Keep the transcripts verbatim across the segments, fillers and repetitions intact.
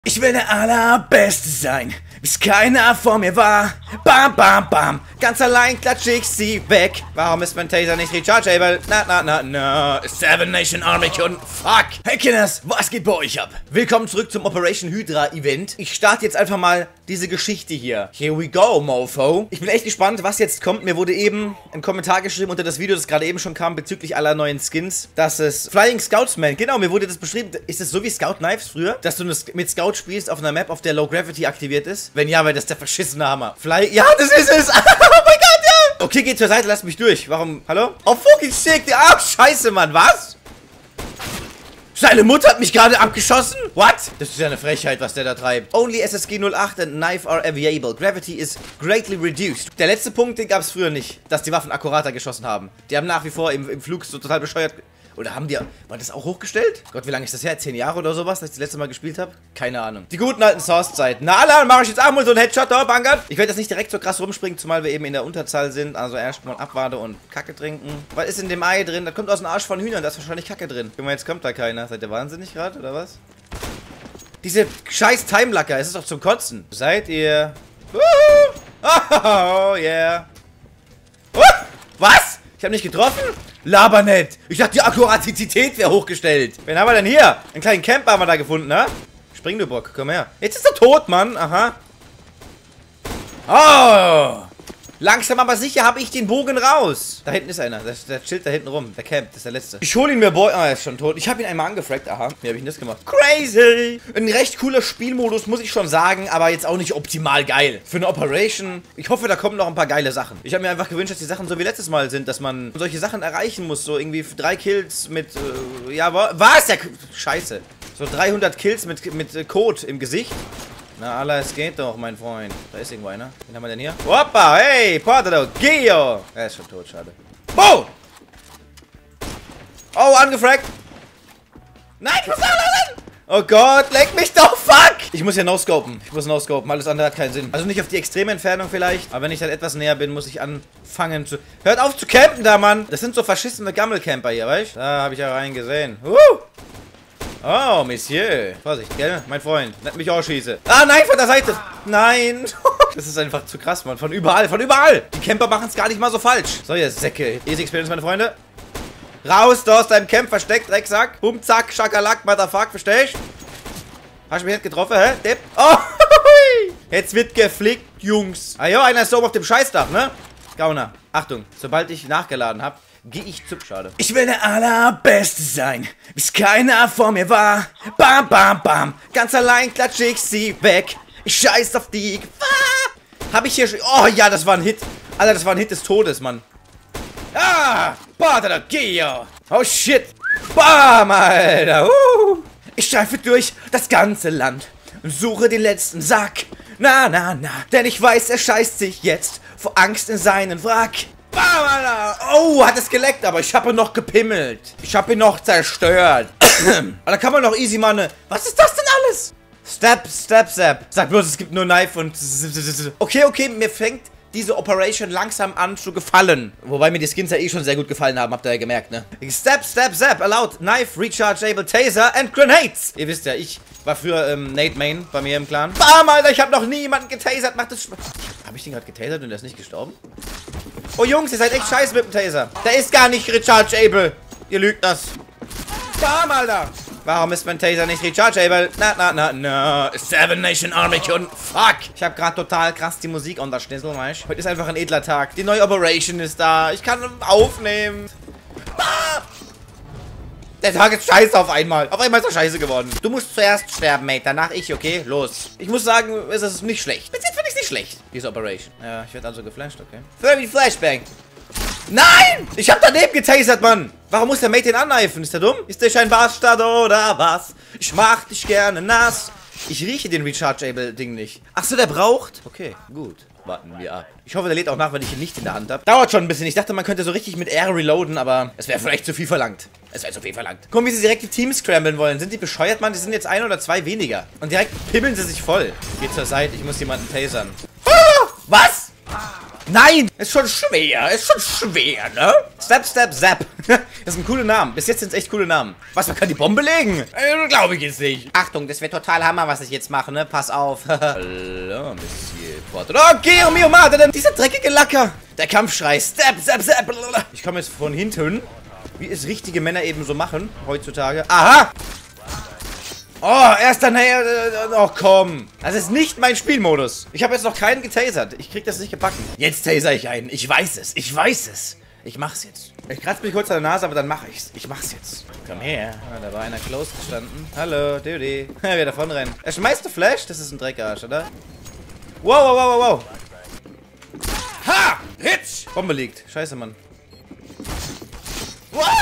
Ich will der Allerbeste sein, bis keiner vor mir war. Bam, bam, bam, ganz allein klatsche ich sie weg. Warum ist mein Taser nicht rechargeable? Na, na, na, na. Seven Nation Army Kunden. Fuck. Hey Kinders, was geht bei euch ab? Willkommen zurück zum Operation Hydra Event. Ich starte jetzt einfach mal diese Geschichte hier. Here we go, mofo. Ich bin echt gespannt, was jetzt kommt. Mir wurde eben ein Kommentar geschrieben unter das Video, das gerade eben schon kam, bezüglich aller neuen Skins, dass es Flying Scoutsman, genau, mir wurde das beschrieben. Ist es so wie Scout Knives früher? Dass du mit Scout spielst auf einer Map, auf der Low Gravity aktiviert ist? Wenn ja, weil das ist der verschissene Hammer. Fly, ja, das ist es. Oh mein Gott, ja. Okay, geht zur Seite, lasst mich durch. Warum? Hallo? Oh, fucking shit. Ah, scheiße, Mann. Was? Seine Mutter hat mich gerade abgeschossen? What? Das ist ja eine Frechheit, was der da treibt. Only S S G null acht and knife are aviable. Gravity is greatly reduced. Der letzte Punkt, den gab es früher nicht, dass die Waffen akkurater geschossen haben. Die haben nach wie vor im, im Flug so total bescheuert... Oder haben die... War das auch hochgestellt? Gott, wie lange ist das her? Zehn Jahre oder sowas, dass ich das letzte Mal gespielt habe? Keine Ahnung. Die guten alten Source-Zeiten. Na, dann mache ich jetzt auch mal so einen Headshot da, Bangert. Ich werde jetzt nicht direkt so krass rumspringen, zumal wir eben in der Unterzahl sind. Also erstmal abwarten und Kacke trinken. Was ist in dem Ei drin? Das kommt aus dem Arsch von Hühnern. Da ist wahrscheinlich Kacke drin. Guck mal, jetzt kommt da keiner. Seid ihr wahnsinnig gerade, oder was? Diese scheiß Timelacker. Es ist doch zum Kotzen. Seid ihr... Oh, yeah. Oh, was? Ich habe nicht getroffen? Laber nicht. Ich dachte, die Akkuratität wäre hochgestellt. Wen haben wir denn hier? Einen kleinen Camper haben wir da gefunden, ne? Spring, du Bock. Komm her. Jetzt ist er tot, Mann. Aha. Oh. Langsam aber sicher habe ich den Bogen raus. Da hinten ist einer. Der, der chillt da hinten rum. Der campt. Das ist der letzte. Ich hole ihn mir, Boy. Ah, er ist schon tot. Ich habe ihn einmal angefragt. Aha. Wie habe ich denn das gemacht? Crazy. Ein recht cooler Spielmodus, muss ich schon sagen. Aber jetzt auch nicht optimal geil. Für eine Operation. Ich hoffe, da kommen noch ein paar geile Sachen. Ich habe mir einfach gewünscht, dass die Sachen so wie letztes Mal sind. Dass man solche Sachen erreichen muss. So irgendwie drei Kills mit... Äh, ja, was? Ja, scheiße. So dreihundert Kills mit, mit Code im Gesicht. Na, Allah, es geht doch, mein Freund. Da ist irgendwo einer. Wen haben wir denn hier? Hoppa, hey, Portado, Gio. Er ist schon tot, schade. Oh! Oh, angefragt. Nein, ich muss auflassen! Oh Gott, leck mich doch, fuck! Ich muss ja no-scopen. Ich muss no-scopen, alles andere hat keinen Sinn. Also nicht auf die extreme Entfernung vielleicht, aber wenn ich dann etwas näher bin, muss ich anfangen zu... Hört auf zu campen da, Mann! Das sind so verschissene Gammelcamper hier, weißt du? Da habe ich ja rein gesehen. Uh! Oh, Monsieur. Vorsicht, gell? Mein Freund. Nicht mich auch schieße. Ah, nein, von der Seite. Nein. Das ist einfach zu krass, Mann. Von überall, von überall. Die Camper machen es gar nicht mal so falsch. So, ihr Säcke. Easy Experience, meine Freunde. Raus, da aus deinem Camp versteckt, Drecksack. Bum, zack, Schakalak, Motherfuck, verstehst? Hast du mich nicht getroffen, hä? Depp. Oh, jetzt wird geflickt, Jungs. Ah ja, einer ist oben auf dem Scheißdach, ne? Gauner. Achtung, sobald ich nachgeladen habe, gehe ich zu... Schade. Ich will der Allerbeste sein, bis keiner vor mir war. Bam, bam, bam, ganz allein klatsche ich sie weg. Ich scheiß auf die Gefahr. Hab ich hier... Oh ja, das war ein Hit. Alter, das war ein Hit des Todes, Mann. Ah, Bada, Geo. Oh shit. Bam, Alter. Uh. Ich streife durch das ganze Land und suche den letzten Sack. Na, na, na, denn ich weiß, er scheißt sich jetzt vor Angst in seinen Wrack. Oh, hat es geleckt, aber ich habe ihn noch gepimmelt. Ich habe ihn noch zerstört. Da kann man noch easy mal ne... Was ist das denn alles? Step, step, step. Sag bloß, es gibt nur Knife und... Okay, okay, mir fängt diese Operation langsam an zu gefallen. Wobei mir die Skins ja eh schon sehr gut gefallen haben, habt ihr ja gemerkt, ne? Step, step, step. Allowed Knife, Rechargeable Taser and Grenades. Ihr wisst ja, ich war früher ähm, Nate Main bei mir im Clan. Bam, Alter, ich habe noch nie jemanden getasert. Macht das... Habe ich den gerade getasert und der ist nicht gestorben? Oh Jungs, ihr seid echt scheiße mit dem Taser. Der ist gar nicht rechargeable. Ihr lügt das. Bam, Alter. Warum ist mein Taser nicht rechargeable? Na, na, na, na. Seven Nation Army Kunden. Fuck. Ich habe gerade total krass die Musik unter Schnitzel, weißt du? Heute ist einfach ein edler Tag. Die neue Operation ist da. Ich kann aufnehmen. Ah! Der Tag ist scheiße auf einmal. Auf einmal ist er scheiße geworden. Du musst zuerst sterben, Mate. Danach ich, okay? Los. Ich muss sagen, es ist nicht schlecht. Bis jetzt finde ich es nicht schlecht, diese Operation. Ja, ich werde also geflasht, okay. thirty Flashbang. Nein! Ich habe daneben getasert, Mann. Warum muss der Mate den ankneifen? Ist der dumm? Ist der ein Bastard oder was? Ich mach dich gerne nass. Ich rieche den Rechargeable-Ding nicht. Achso, der braucht? Okay, gut. Warten wir ab. Ich hoffe, der lädt auch nach, wenn ich ihn nicht in der Hand habe. Dauert schon ein bisschen. Ich dachte, man könnte so richtig mit R reloaden, aber es wäre vielleicht zu viel verlangt. Es wäre zu viel verlangt. Guck, wie sie direkt die Teams scramblen wollen. Sind die bescheuert, Mann? Die sind jetzt ein oder zwei weniger. Und direkt pimmeln sie sich voll. Geht zur Seite. Ich muss jemanden tasern. Ah, was? Nein! Ist schon schwer. Ist schon schwer, ne? Step, Step, Zap. Das sind coole Namen. Bis jetzt sind es echt coole Namen. Was, man kann die Bombe legen? Äh, glaube ich jetzt nicht. Achtung, das wäre total Hammer, was ich jetzt mache, ne? Pass auf. Hallo, Monsieur Porto. Oh, Geo mio madre, denn dieser dreckige Lacker. Der Kampfschrei. Step, Step, Step. Ich komme jetzt von hinten. Wie es richtige Männer eben so machen, heutzutage. Aha! Oh, erster Näher. Oh, komm. Das ist nicht mein Spielmodus. Ich habe jetzt noch keinen getasert. Ich krieg das nicht gebacken. Jetzt taser ich einen. Ich weiß es. Ich weiß es. Ich mach's jetzt. Ich kratze mich kurz an der Nase, aber dann mache ich's. Ich mach's jetzt. Komm her. Ah, da war einer close gestanden. Hallo, Duty. Wir davon rennen. Er schmeißt eine Flash. Das ist ein Dreckarsch, oder? Wow, wow, wow, wow, wow. Ha! Hitch! Bombe liegt. Scheiße, Mann. What?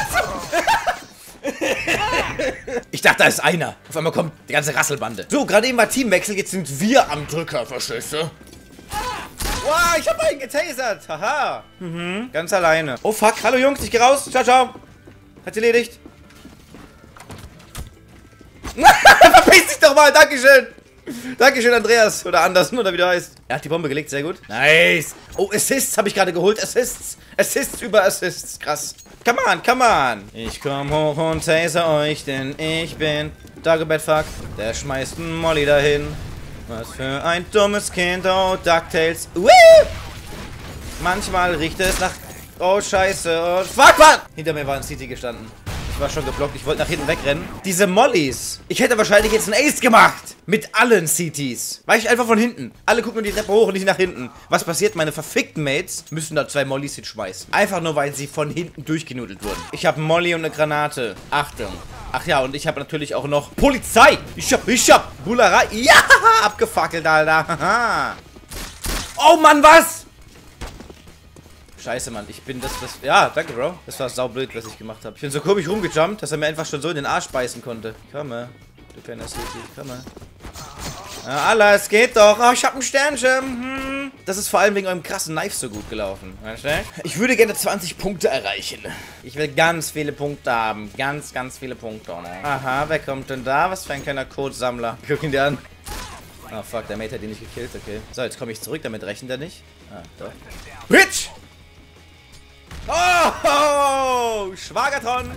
Ich dachte, da ist einer. Auf einmal kommt die ganze Rasselbande. So, gerade eben war Teamwechsel. Jetzt sind wir am Drücker, verstehst du? Wow, ich hab einen getasert. Haha. Mhm. Ganz alleine. Oh, fuck. Hallo, Jungs. Ich geh raus. Ciao, ciao. Hat's erledigt. Verpiss dich doch mal. Dankeschön. Dankeschön, Andreas. Oder Andersen, oder wie der heißt. Er hat die Bombe gelegt. Sehr gut. Nice. Oh, Assists habe ich gerade geholt. Assists. Assists über Assists. Krass. Come on, come on. Ich komm hoch und taser euch, denn ich bin Dagobert Fuck. Der schmeißt einen Molly dahin. Was für ein dummes Kind. Oh, DuckTales. Woo! Manchmal riecht es nach... Oh, scheiße. Oh, fuck, fuck. Hinter mir war ein C T gestanden. Ich war schon geblockt. Ich wollte nach hinten wegrennen. Diese Mollys. Ich hätte wahrscheinlich jetzt einen Ace gemacht. Mit allen C Ts. War ich einfach von hinten. Alle gucken nur die Treppe hoch und nicht nach hinten. Was passiert? Meine verfickten Mates müssen da zwei Mollys hinschmeißen. Einfach nur, weil sie von hinten durchgenudelt wurden. Ich habe einen Molly und eine Granate. Achtung. Ach ja, und ich habe natürlich auch noch Polizei. Ich hab, ich hab Bullerei. Ja, abgefackelt, Alter. Oh Mann, was? Scheiße, Mann. Ich bin das, das... Ja, danke, Bro. Das war saublöd, was ich gemacht habe. Ich bin so komisch rumgejumpt, dass er mir einfach schon so in den Arsch beißen konnte. Komme. Du kleiner City. Komme. Ja, Allah, es geht doch. Oh, ich hab ein Sternchen. Hm. Das ist vor allem wegen eurem krassen Knife so gut gelaufen. Weißt du? Ich würde gerne zwanzig Punkte erreichen. Ich will ganz viele Punkte haben. Ganz, ganz viele Punkte. Aha, wer kommt denn da? Was für ein kleiner Codesammler. Guck ihn dir an. Oh, fuck, der Mate hat ihn nicht gekillt. Okay. So, jetzt komme ich zurück. Damit rechnet er nicht. Ah, doch. Bitch! Oh, Schwagerton.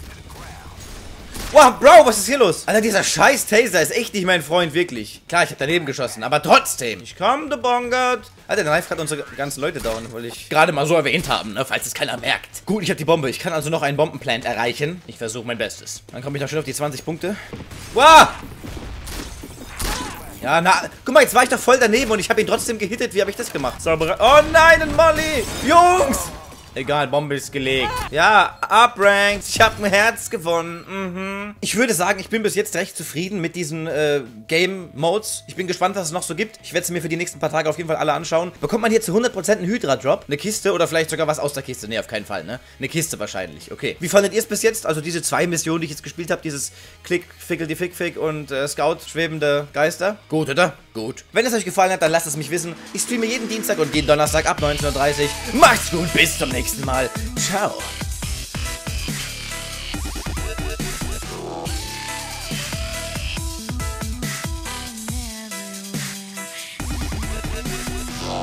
Wow, Bro, was ist hier los? Alter, dieser scheiß Taser ist echt nicht mein Freund, wirklich. Klar, ich habe daneben geschossen, aber trotzdem. Ich komme, du Bongert. Alter, der Knife hat unsere ganzen Leute down, wollte ich gerade mal so erwähnt haben, ne, falls es keiner merkt. Gut, ich habe die Bombe. Ich kann also noch einen Bombenplant erreichen. Ich versuche mein Bestes. Dann komme ich noch schön auf die zwanzig Punkte. Wow! Ja, na, guck mal, jetzt war ich doch voll daneben und ich habe ihn trotzdem gehittet. Wie habe ich das gemacht? Saubere. Oh nein, ein Molly! Jungs! Egal, Bombe ist gelegt. Ja, upranked. Ich habe ein Herz gewonnen. Mhm. Ich würde sagen, ich bin bis jetzt recht zufrieden mit diesen äh, Game-Modes. Ich bin gespannt, was es noch so gibt. Ich werde es mir für die nächsten paar Tage auf jeden Fall alle anschauen. Bekommt man hier zu hundert Prozent einen Hydra-Drop? Eine Kiste oder vielleicht sogar was aus der Kiste? Ne, auf keinen Fall, ne? Eine Kiste wahrscheinlich. Okay. Wie fandet ihr es bis jetzt? Also diese zwei Missionen, die ich jetzt gespielt habe. Dieses Klick, Fickel, die Fick, Fick und äh, Scout, schwebende Geister. Gut, oder? Gut. Wenn es euch gefallen hat, dann lasst es mich wissen. Ich streame jeden Dienstag und jeden Donnerstag ab neunzehn Uhr dreißig. Macht's gut, bis zum nächsten Mal. Ciao.